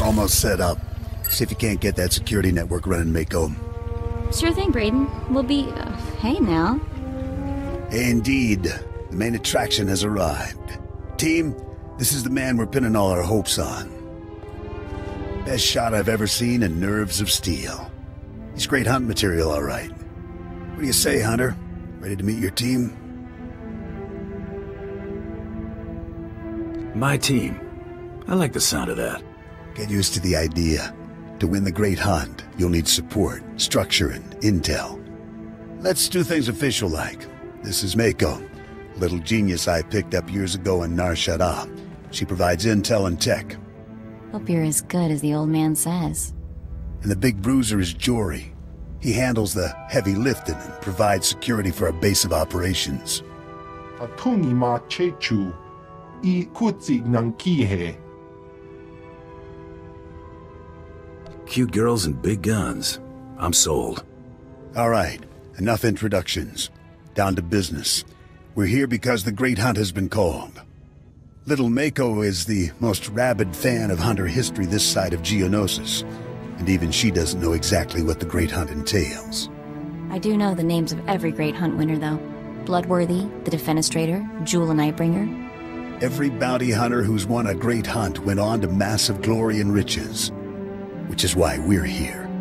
Almost set up. See if you can't get that security network running, Mako. Sure thing, Brayden. We'll be... hey now. Indeed. The main attraction has arrived. Team, this is the man we're pinning all our hopes on. Best shot I've ever seen and nerves of steel. He's great hunt material, all right. What do you say, Hunter? Ready to meet your team? My team. I like the sound of that. Get used to the idea. To win the Great Hunt, you'll need support, structure, and intel. Let's do things official-like. This is Mako, a little genius I picked up years ago in Nar Shaddaa. She provides intel and tech. Hope you're as good as the old man says. And the big bruiser is Jory. He handles the heavy lifting and provides security for our base of operations. Atungi ma chechu, I kutsi nankihe. Cute girls and big guns. I'm sold. All right, enough introductions. Down to business. We're here because the Great Hunt has been called. Little Mako is the most rabid fan of hunter history this side of Geonosis, and even she doesn't know exactly what the Great Hunt entails. I do know the names of every Great Hunt winner, though. Bloodworthy, the Defenestrator, Jewel and Nightbringer. Every bounty hunter who's won a Great Hunt went on to massive glory and riches. Which is why we're here.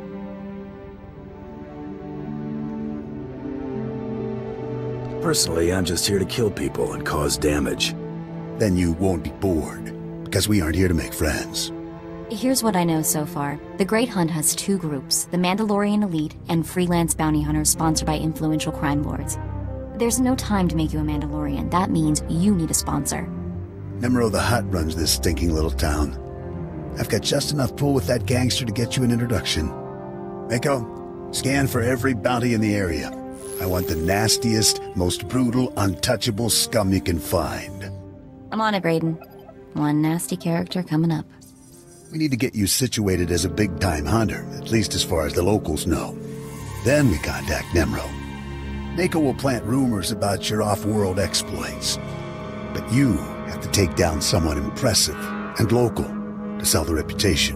Personally, I'm just here to kill people and cause damage. Then you won't be bored, because we aren't here to make friends. Here's what I know so far. The Great Hunt has two groups, the Mandalorian Elite and freelance bounty hunters sponsored by influential crime lords. There's no time to make you a Mandalorian. That means you need a sponsor. Nemro the Hutt runs this stinking little town. I've got just enough pull with that gangster to get you an introduction. Mako, scan for every bounty in the area. I want the nastiest, most brutal, untouchable scum you can find. I'm on it, Brayden. One nasty character coming up. We need to get you situated as a big-time hunter, at least as far as the locals know. Then we contact Nemro. Mako will plant rumors about your off-world exploits. But you have to take down someone impressive and local to sell the reputation.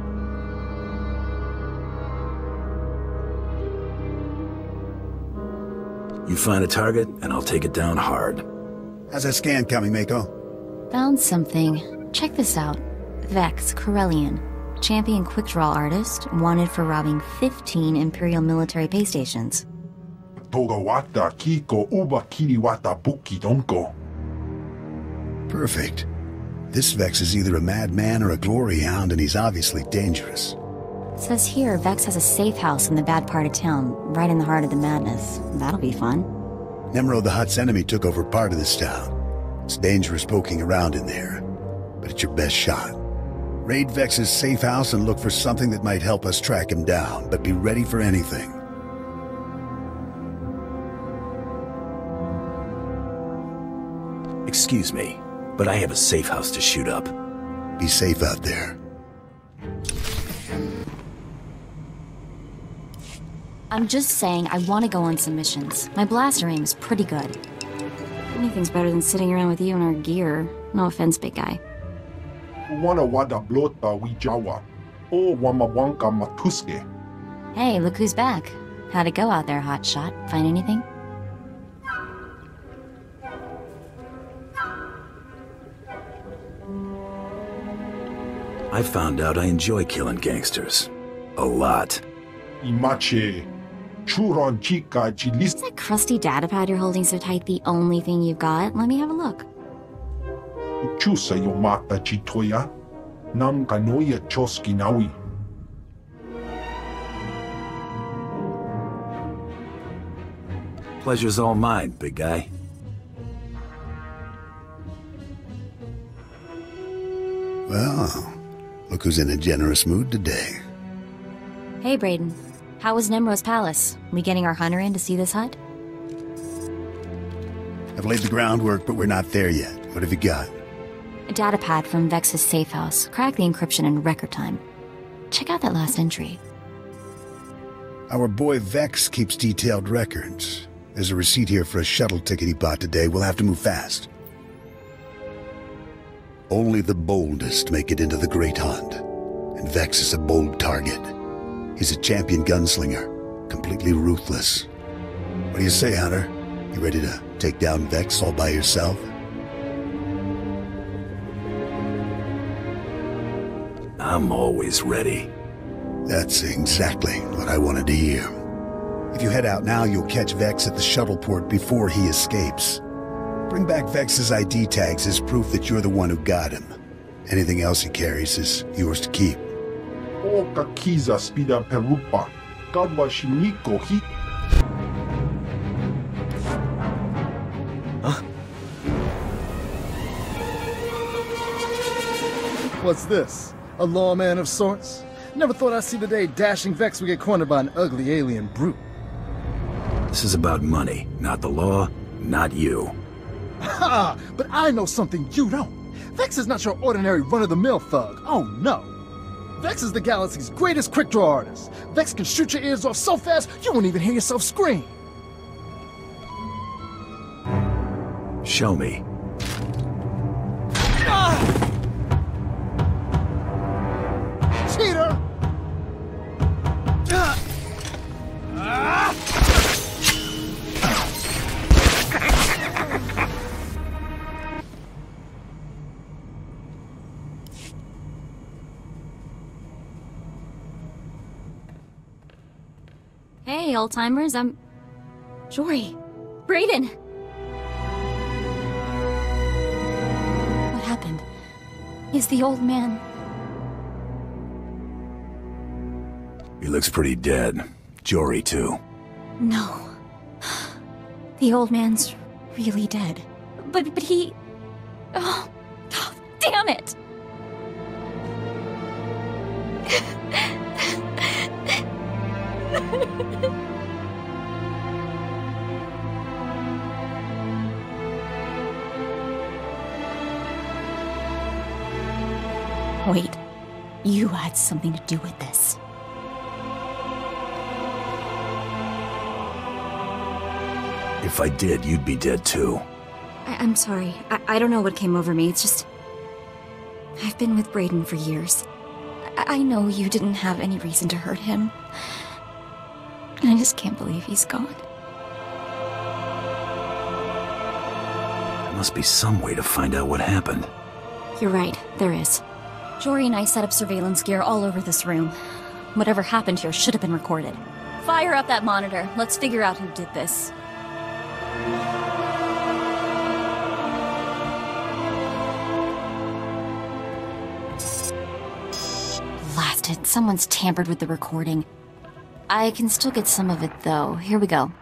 You find a target, and I'll take it down hard. How's that scan coming, Mako? Found something. Check this out. Vex Corellian, champion quick-draw artist, wanted for robbing 15 Imperial military pay stations. Togawata kiko uba kiriwata buki donko. Perfect. This Vex is either a madman or a glory hound, and he's obviously dangerous. It says here Vex has a safe house in the bad part of town, right in the heart of the madness. That'll be fun. Nemro the Hutt's enemy took over part of this town. It's dangerous poking around in there, but it's your best shot. Raid Vex's safe house and look for something that might help us track him down, but be ready for anything. Excuse me, but I have a safe house to shoot up. Be safe out there. I'm just saying I want to go on some missions. My blaster aim is pretty good. Anything's better than sitting around with you in our gear. No offense, big guy. Wana wada blota wijawa. O wamawanka matuske. Hey, look who's back. How'd it go out there, hotshot? Find anything? I found out I enjoy killing gangsters. A lot. Imache. Churon chica Is that crusty datapad you're holding so tight the only thing you've got? Let me have a look. chusa yo mata chitoya. Nam kanoya choski nawi. Pleasure's all mine, big guy. Well, look who's in a generous mood today. Hey, Brayden. How was Nemro's palace? We getting our hunter in to see this hut? I've laid the groundwork, but we're not there yet. What have you got? A datapad from Vex's safe house. Cracked the encryption in record time. Check out that last entry. Our boy Vex keeps detailed records. There's a receipt here for a shuttle ticket he bought today. We'll have to move fast. Only the boldest make it into the Great Hunt. and Vex is a bold target. He's a champion gunslinger, completely ruthless. What do you say, Hunter? You ready to take down Vex all by yourself? I'm always ready. That's exactly what I wanted to hear. If you head out now, you'll catch Vex at the shuttle port before he escapes. Bring back Vex's ID tags as proof that you're the one who got him. Anything else he carries is yours to keep. Oka kiza spida perupa. Gadwa shiniko hi. What's this? A lawman of sorts? Never thought I'd see the day dashing Vex would get cornered by an ugly alien brute. This is about money, not the law, not you. Ha! But I know something you don't. Vex is not your ordinary run-of-the-mill thug. Oh no. Vex is the galaxy's greatest quick-draw artist. Vex can shoot your ears off so fast you won't even hear yourself scream. Show me. Cheater! Hey, old-timers, I'm... Jory. Brayden! What happened? Is the old man... He looks pretty dead. Jory, too. No. The old man's really dead. But he... Oh, damn it! Wait, you had something to do with this. If I did, you'd be dead too. I'm sorry. I don't know what came over me. It's just... I've been with Brayden for years. I know you didn't have any reason to hurt him. And I just can't believe he's gone. There must be some way to find out what happened. You're right, there is. Jory and I set up surveillance gear all over this room. Whatever happened here should have been recorded. Fire up that monitor. Let's figure out who did this. Blasted. Someone's tampered with the recording. I can still get some of it, though. Here we go.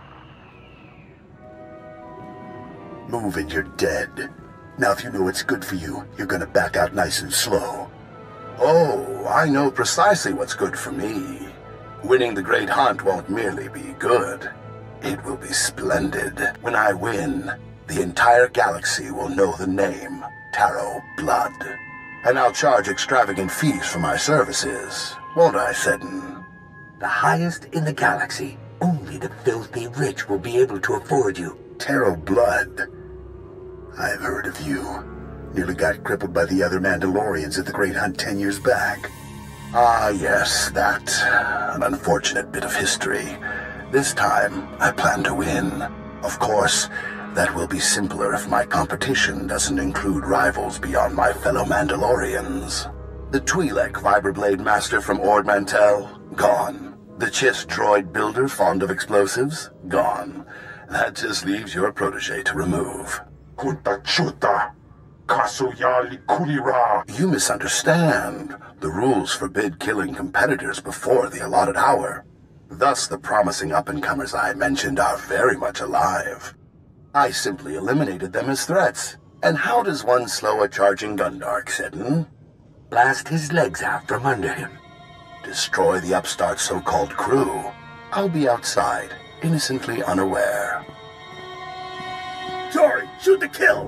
Move and you're dead. Now if you know what's good for you, you're gonna back out nice and slow. Oh, I know precisely what's good for me. Winning the Great Hunt won't merely be good. It will be splendid. When I win, the entire galaxy will know the name Taro Blood. And I'll charge extravagant fees for my services. Won't I, Seddon? The highest in the galaxy. Only the filthy rich will be able to afford you. Taro Blood. I've heard of you. Nearly got crippled by the other Mandalorians at the Great Hunt 10 years back. Ah, yes, that. An unfortunate bit of history. This time, I plan to win. Of course, that will be simpler if my competition doesn't include rivals beyond my fellow Mandalorians. The Twi'lek Vibroblade Master from Ord Mantell? Gone. The Chiss droid builder fond of explosives? Gone. That just leaves your protege to remove. Kunta chuta. Kasuyali kulira. You misunderstand. The rules forbid killing competitors before the allotted hour. Thus, the promising up-and-comers I mentioned are very much alive. I simply eliminated them as threats. And how does one slow a charging Gundark, Seddon? Blast his legs out from under him. Destroy the upstart's so-called crew. I'll be outside, innocently unaware. Jory, shoot the kill!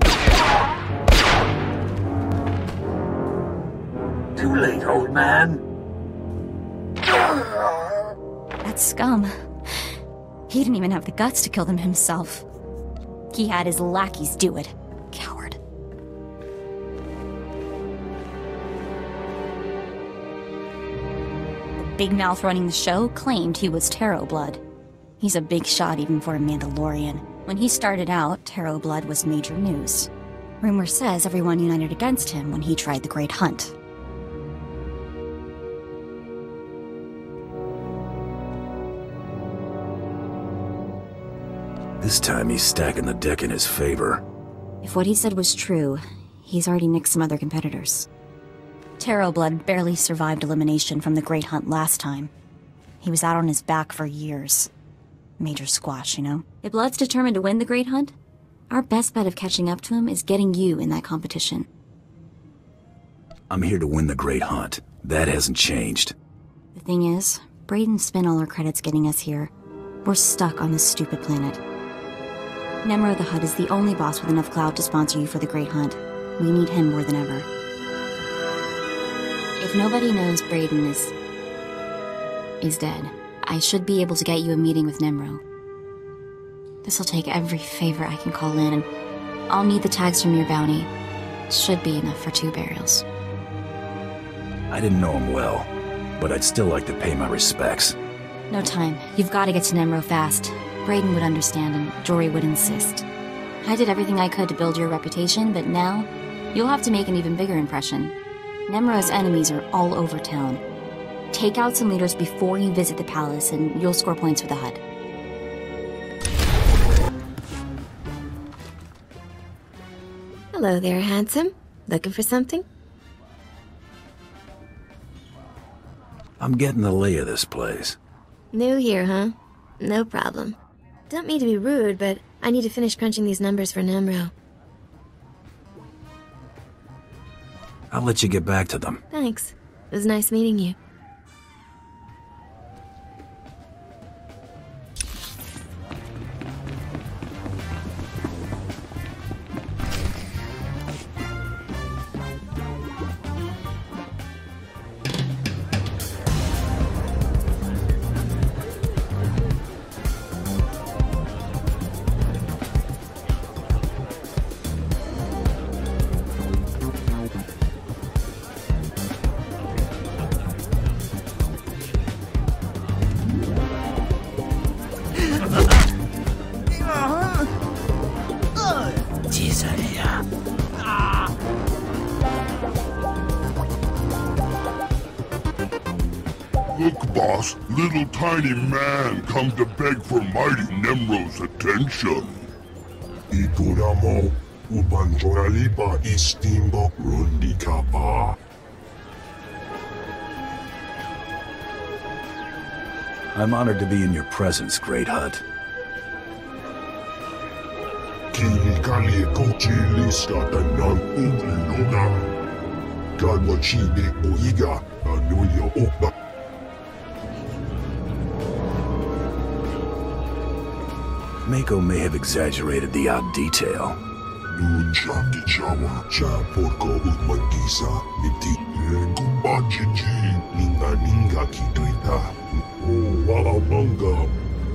Too late, old man. That scum. He didn't even have the guts to kill them himself. He had his lackeys do it. Coward. big mouth running the show claimed he was Tarot Blood. He's a big shot even for a Mandalorian. When he started out, Tarot Blood was major news. Rumor says everyone united against him when he tried the Great Hunt. This time he's stacking the deck in his favor. If what he said was true, he's already nicked some other competitors. Tarot Blood barely survived elimination from the Great Hunt last time. He was out on his back for years. Major squash, you know? If Blood's determined to win the Great Hunt, our best bet of catching up to him is getting you in that competition. I'm here to win the Great Hunt. That hasn't changed. The thing is, Brayden spent all our credits getting us here. We're stuck on this stupid planet. Nemro the Hutt is the only boss with enough clout to sponsor you for the Great Hunt. We need him more than ever. If nobody knows Brayden is dead, I should be able to get you a meeting with Nemro. This'll take every favor I can call in, and I'll need the tags from your bounty. Should be enough for 2 burials. I didn't know him well, but I'd still like to pay my respects. No time. You've got to get to Nemro fast. Brayden would understand, and Jory would insist. I did everything I could to build your reputation, but now, you'll have to make an even bigger impression. Nemro's enemies are all over town. Take out some leaders before you visit the palace, and you'll score points for the Hutt. Hello there, handsome. Looking for something? I'm getting the lay of this place. New here, huh? No problem. Don't mean to be rude, but I need to finish crunching these numbers for Nemro. I'll let you get back to them. Thanks. It was nice meeting you. Look, boss, little tiny man come to beg for mighty Nemro's attention. Ituramo, ubanjoralipa istimbo rundikapa. I'm honored to be in your presence, Great Hutt. Kilikali kochiliska tanan umlilona. Gadwachibe oiga, anuyo opa. Mako may have exaggerated the odd detail. Nunchaki chawa cha porko utmantisa miti kumbanjiji ninga kituita. Oh, wala manga.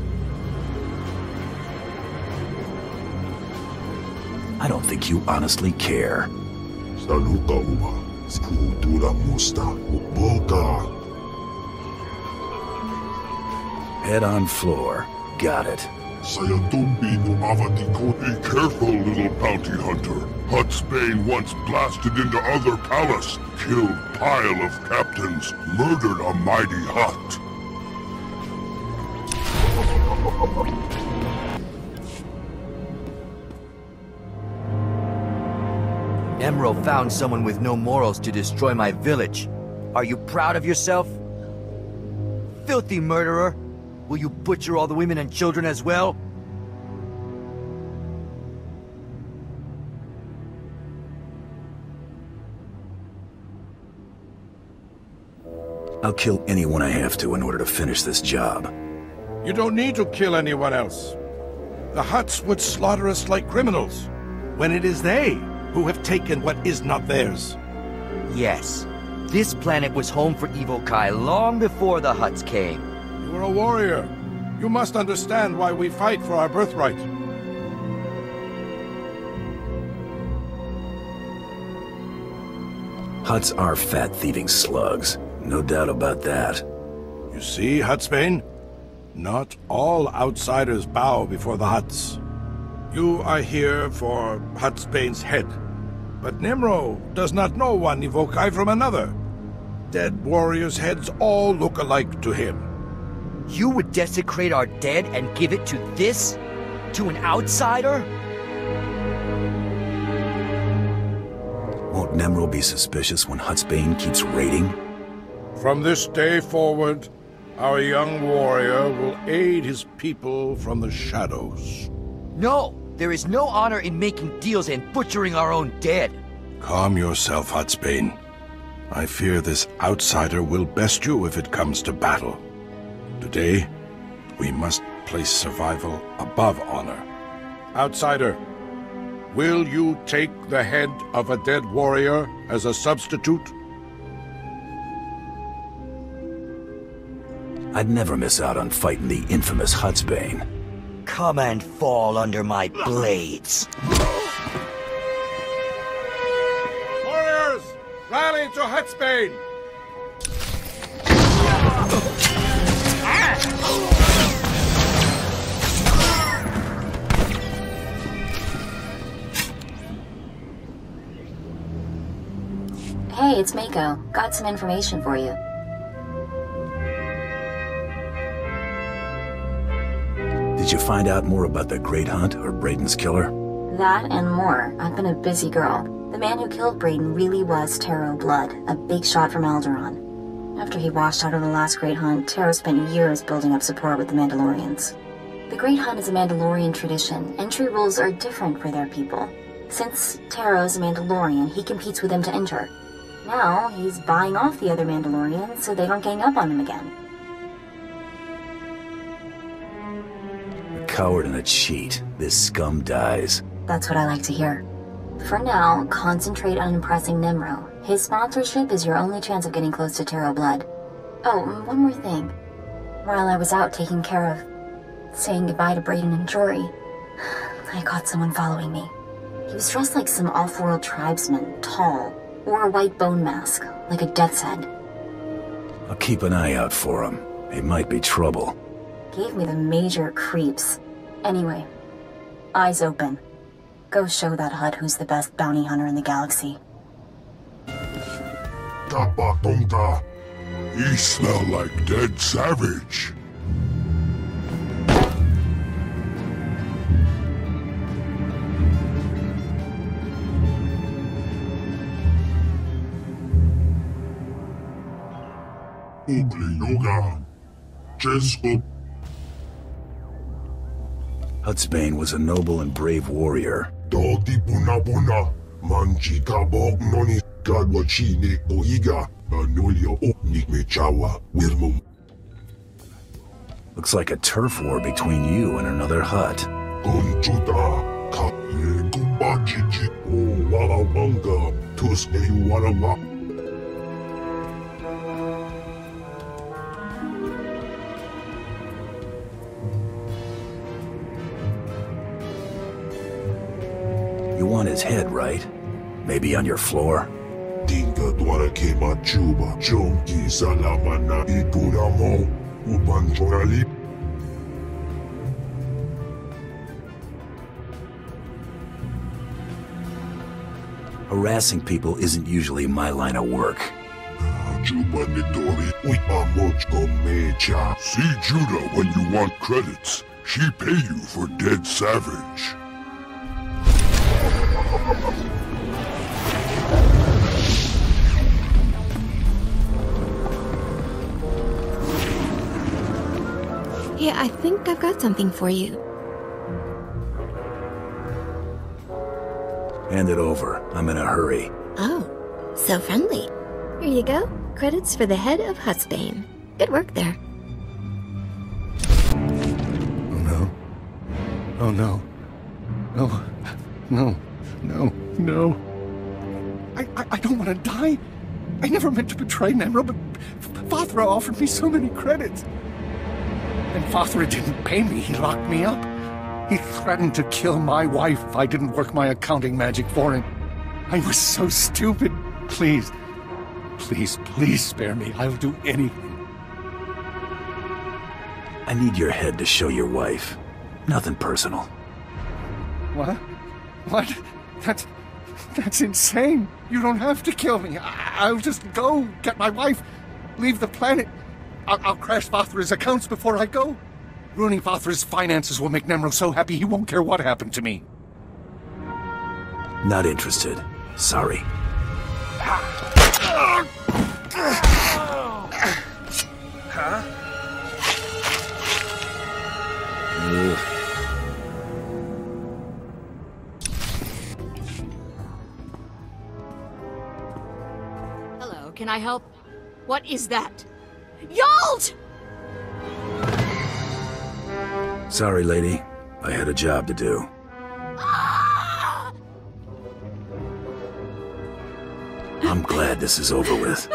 I don't think you honestly care. Saluka uba, skultura musta, boka. Head on floor. Got it. Be careful, little bounty hunter. Hutt's Bane once blasted into other palace, killed pile of captains, murdered a mighty Hutt. Nemro found someone with no morals to destroy my village. Are you proud of yourself? Filthy murderer! Will you butcher all the women and children as well? I'll kill anyone I have to in order to finish this job. You don't need to kill anyone else. The Hutts would slaughter us like criminals, when it is they who have taken what is not theirs. Yes. This planet was home for Evil Kai long before the Hutts came. You are a warrior. You must understand why we fight for our birthright. Hutts are fat-thieving slugs. No doubt about that. You see, Hutsbane? Not all outsiders bow before the Hutts. You are here for Hutsbane's head. But Nemro does not know one Evokai from another. Dead warriors' heads all look alike to him. You would desecrate our dead and give it to this? To an outsider? Won't Nemro be suspicious when Hutsbane keeps raiding? From this day forward, our young warrior will aid his people from the shadows. No! There is no honor in making deals and butchering our own dead. Calm yourself, Hutsbane. I fear this outsider will best you if it comes to battle. Today, we must place survival above honor. Outsider, will you take the head of a dead warrior as a substitute? I'd never miss out on fighting the infamous Hutsbane. Come and fall under my blades. Warriors, rally to Hutsbane! Hey, it's Mako. Got some information for you. Did you find out more about the Great Hunt or Brayden's killer? That and more. I've been a busy girl. The man who killed Brayden really was Taro Blood, a big shot from Alderaan. After he washed out of the last Great Hunt, Taro spent years building up support with the Mandalorians. The Great Hunt is a Mandalorian tradition. Entry rules are different for their people. Since Taro's a Mandalorian, he competes with them to enter. Now, he's buying off the other Mandalorians so they don't gang up on him again. A coward and a cheat. This scum dies. That's what I like to hear. For now, concentrate on impressing Nemro. His sponsorship is your only chance of getting close to Taro Blood. Oh, one more thing. While I was out taking care of saying goodbye to Brayden and Jory, I caught someone following me. He was dressed like some off-world tribesman, tall, wore a white bone mask, like a death's head. I'll keep an eye out for him. He might be trouble. Gave me the major creeps. Anyway, eyes open. Go show that Hutt who's the best bounty hunter in the galaxy. Tapatonga. He smell like dead savage. Ugly yoga. Jesko. Hutsbane was a noble and brave warrior. Dogdi puna puna. Manchi kabog noni. Gadwachine boiga. Anolio opnik mechawa. Wirmum. Looks like a turf war between you and another Hutt. Conchuta. Kaye kumbajiji. O wala manga. Tuske wala wa. You want his head, right? Maybe on your floor? Dinga dwara kema chuba. Chonki salamana ikuramo. Ubanjorali. Harassing people isn't usually my line of work. Juba nitori. Uipamochko mecha. See Judah when you want credits. She pay you for dead savage. Yeah, I think I've got something for you. Hand it over. I'm in a hurry. Oh, so friendly. Here you go. Credits for the head of Hutsbane. Good work there. Oh no. Oh no. No. No. No. No. I don't want to die. I never meant to betray Nemro, but Fathra offered me so many credits. And Fathra didn't pay me. He locked me up. He threatened to kill my wife if I didn't work my accounting magic for him. I was so stupid. Please, please, please spare me. I'll do anything. I need your head to show your wife. Nothing personal. What? What? That's insane. You don't have to kill me. I'll just go get my wife, leave the planet. I'll crash Vathra's accounts before I go. Ruining Vathra's finances will make Nemro so happy he won't care what happened to me. Not interested. Sorry. Huh? Hello, can I help? What is that? Yalt! Sorry, lady. I had a job to do. I'm glad this is over with.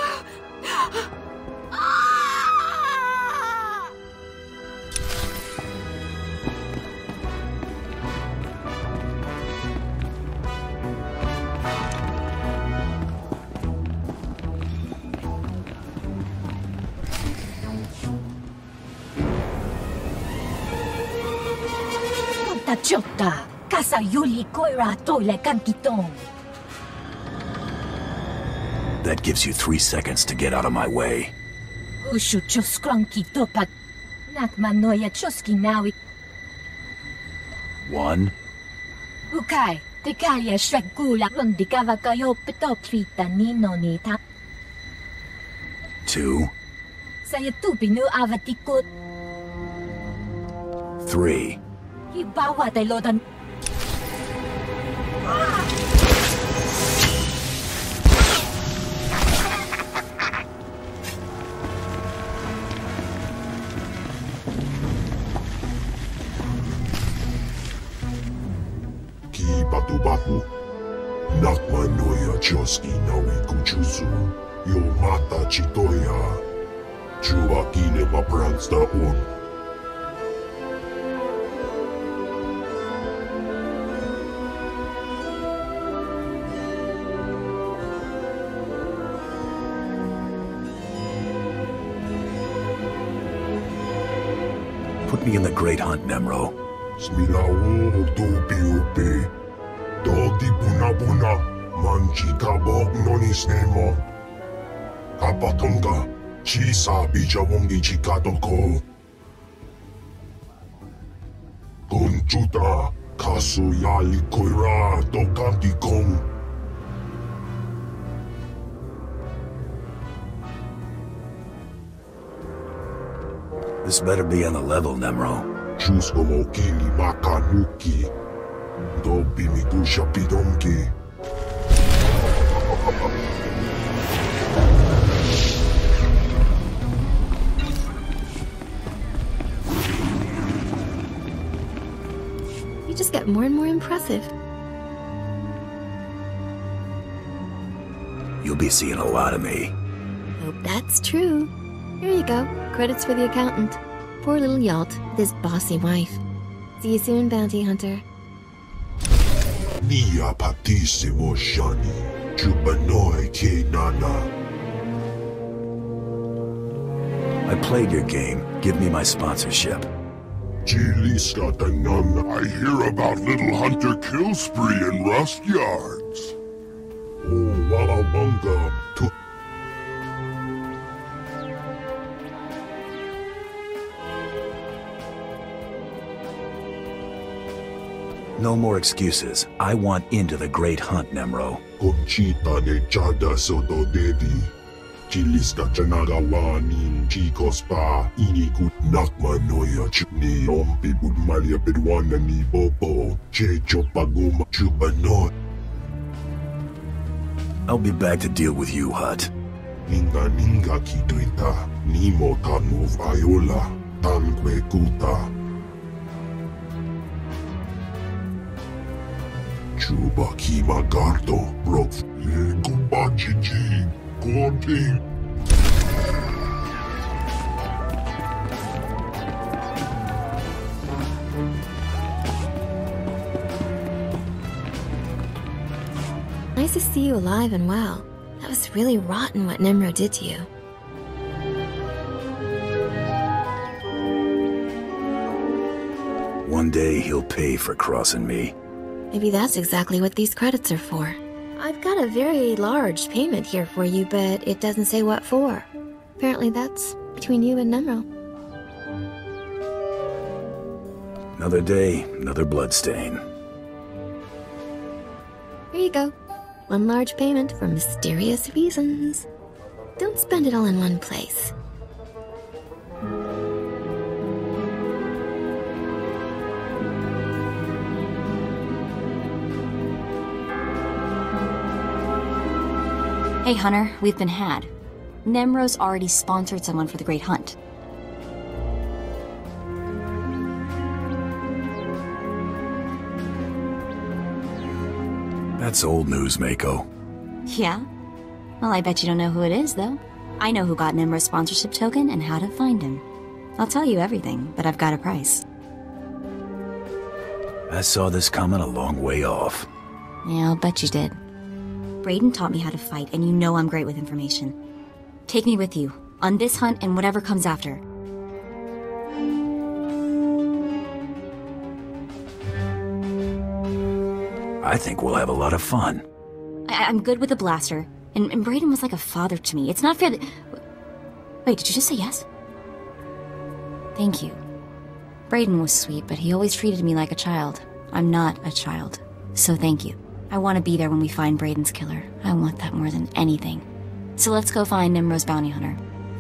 Chota, Casa Yuli Koira Toile Kankitong. That gives you 3 seconds to get out of my way. Ushu Choskronki Topak. Nakmanoya Choski Nawi. 1. Ukai, Tekalia Shrekula Rundikava Kayo Petokrita Nino Nita. 2. Sayatupinu Avatikut. 3. Ibawa Tailodan. Ki batu-batu. Nakmanoya Choski Nawi Kuchuzu. Yo mata Chitoya. Chuba kine mapransta un. Put me in the Great Hunt, Nemro. Smilawo tupi-upi. Dodi buna-buna. Manchi kabok nonis nemo. Kapatonga. Chisa bijawongi chikatoko. Kunchuta. Kasu yali koira tokanti kong. This better be on the level, Nemro. Chusco mokili makanuki. Dobi mikusha pidonki. You just get more and more impressive. You'll be seeing a lot of me. Hope that's true. Here you go. Credits for the accountant. Poor little Yalt with his bossy wife. See you soon, bounty hunter. Nia patissimo shani. Chubanoi ke nana. I played your game. Give me my sponsorship. Jiliska tanana. I hear about Little Hunter kill spree in Rust Yards. Oh, Wawabanga. No more excuses. I want into the Great Hunt, Nemro. Conchita de Chada Soto Dedi. Chiliska Chanagawani, Chikospa, Inigut Nakmanoya Chupni, Ompi Budmalia Bedwana ni Bobo, Checho Pagoma Chubano. I'll be back to deal with you, Hut. Ninga Ninga Kituita, Nimo Tanu Viola, Tanque Kuta. Chuba Kima Gardo, Rof, Kumbachiji, Gordi. Nice to see you alive and well. That was really rotten what Nemro did to you. One day he'll pay for crossing me. Maybe that's exactly what these credits are for. I've got a very large payment here for you, but it doesn't say what for. Apparently that's between you and Nemro. Another day, another bloodstain. Here you go. One large payment for mysterious reasons. Don't spend it all in one place. Hey, Hunter, we've been had. Nemro's already sponsored someone for the Great Hunt. That's old news, Mako. Yeah? Well, I bet you don't know who it is, though. I know who got Nemro's sponsorship token and how to find him. I'll tell you everything, but I've got a price. I saw this coming a long way off. Yeah, I'll bet you did. Brayden taught me how to fight, and you know I'm great with information. Take me with you, on this hunt and whatever comes after. I think we'll have a lot of fun. I'm good with a blaster, and Brayden was like a father to me. It's not fair that... Wait, did you just say yes? Thank you. Brayden was sweet, but he always treated me like a child. I'm not a child, so thank you. I want to be there when we find Brayden's killer. I want that more than anything. So let's go find Nemro's bounty hunter.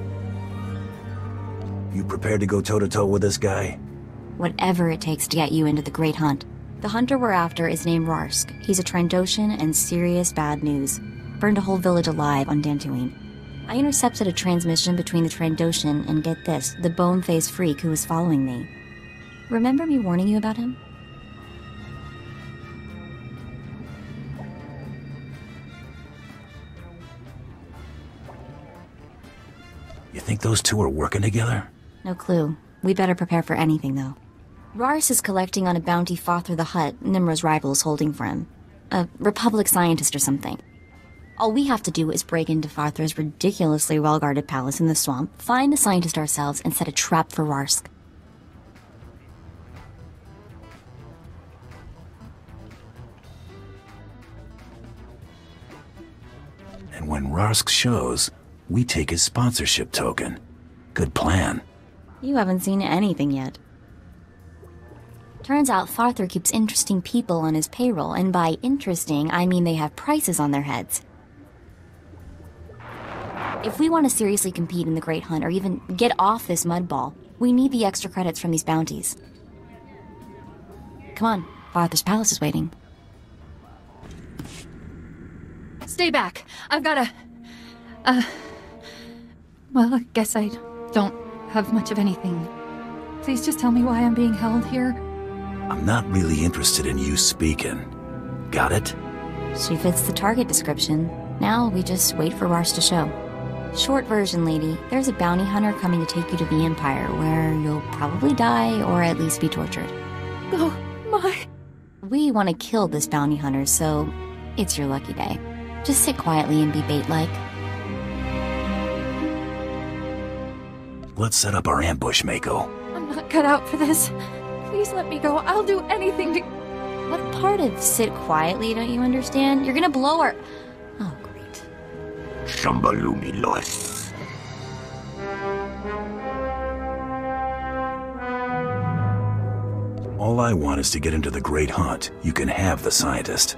You prepared to go toe-to-toe with this guy? Whatever it takes to get you into the Great Hunt. The hunter we're after is named Rarsk. He's a Trandoshan and serious bad news. Burned a whole village alive on Dantooine. I intercepted a transmission between the Trandoshan and, get this, the bone-faced freak who was following me. Remember me warning you about him? You think those two are working together? No clue. We better prepare for anything, though. Rars is collecting on a bounty Father the Hutt, Nemro's rival, is holding for him. A Republic scientist or something. All we have to do is break into Father's ridiculously well-guarded palace in the swamp, find the scientist ourselves, and set a trap for Rarsk. And when Rarsk shows, we take his sponsorship token. Good plan. You haven't seen anything yet. Turns out Farther keeps interesting people on his payroll, and by interesting, I mean they have prices on their heads. If we want to seriously compete in the Great Hunt, or even get off this mudball, we need the extra credits from these bounties. Come on, Farther's palace is waiting. Stay back. I've got well, I guess I don't have much of anything. Please just tell me why I'm being held here. I'm not really interested in you speaking. Got it? She fits the target description. Now we just wait for Rars to show. Short version, lady. There's a bounty hunter coming to take you to the Empire, where you'll probably die or at least be tortured. Oh, my... We want to kill this bounty hunter, so it's your lucky day. Just sit quietly and be bait-like. Let's set up our ambush, Mako. I'm not cut out for this. Please let me go. I'll do anything to... What part of sit quietly don't you understand? You're gonna blow her... Oh, great. Shambalumi Lois. All I want is to get into the Great Hunt. You can have the scientist.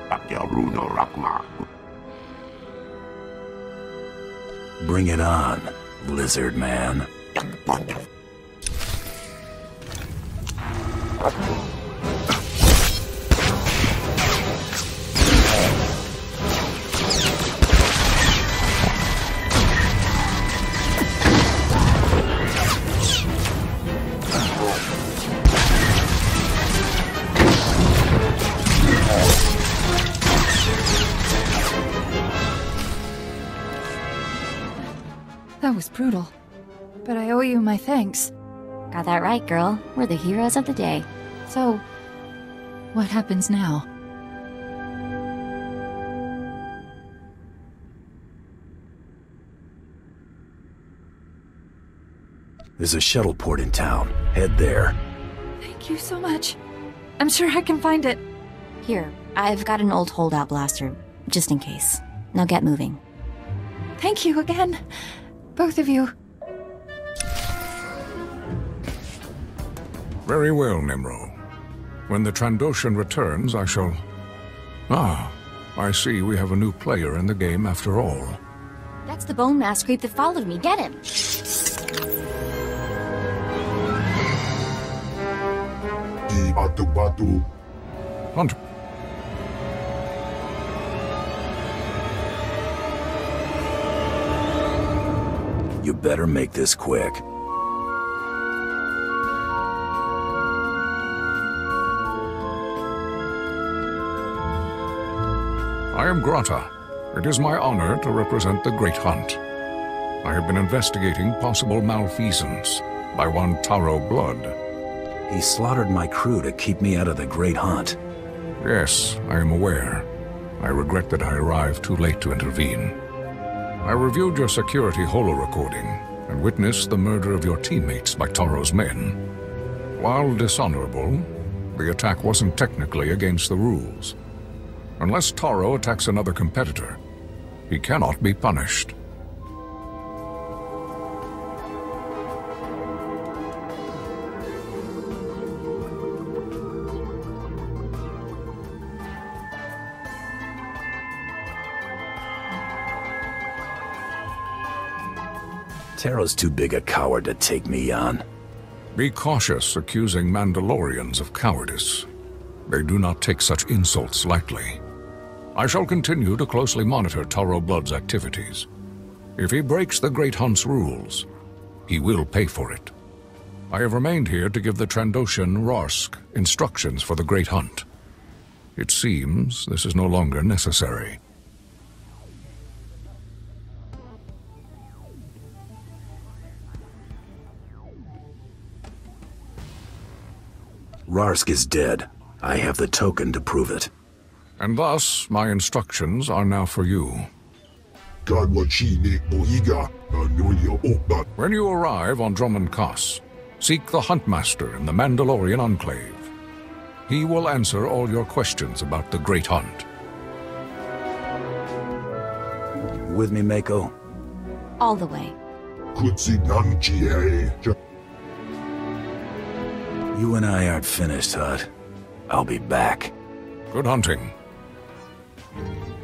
Bring it on, lizard man. That was brutal. But I owe you my thanks. Got that right, girl. We're the heroes of the day. So, what happens now? There's a shuttle port in town. Head there. Thank you so much. I'm sure I can find it. Here, I've got an old holdout blaster, just in case. Now get moving. Thank you again, both of you. Very well, Nemro. When the Trandoshan returns, I shall... Ah, I see we have a new player in the game after all. That's the bone mass creep that followed me. Get him! Batu. Hunt. You better make this quick. I am Grata. It is my honor to represent the Great Hunt. I have been investigating possible malfeasance by one Taro Blood. He slaughtered my crew to keep me out of the Great Hunt. Yes, I am aware. I regret that I arrived too late to intervene. I reviewed your security holo-recording and witnessed the murder of your teammates by Taro's men. While dishonorable, the attack wasn't technically against the rules. Unless Taro attacks another competitor, he cannot be punished. Taro's too big a coward to take me on. Be cautious accusing Mandalorians of cowardice. They do not take such insults lightly. I shall continue to closely monitor Taro Blood's activities. If he breaks the Great Hunt's rules, he will pay for it. I have remained here to give the Trandoshan Rarsk instructions for the Great Hunt. It seems this is no longer necessary. Rarsk is dead. I have the token to prove it. And thus, my instructions are now for you. When you arrive on Drummond Kaas, seek the Huntmaster in the Mandalorian Enclave. He will answer all your questions about the Great Hunt. With me, Mako? All the way. You and I aren't finished, Hut. I'll be back. Good hunting.